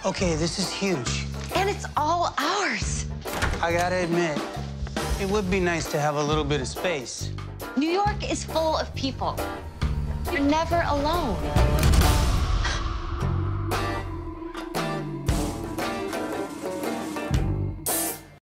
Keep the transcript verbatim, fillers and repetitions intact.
Okay, this is huge. And it's all ours. I gotta admit, it would be nice to have a little bit of space. New York is full of people. You're never alone.